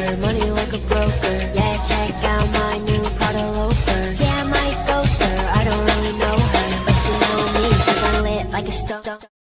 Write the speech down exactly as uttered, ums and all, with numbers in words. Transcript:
her, money like a broker. Yeah, check out my new Prada loafers. Yeah, I might ghost her, I don't really know her, but she know me 'cause I'm lit like a star.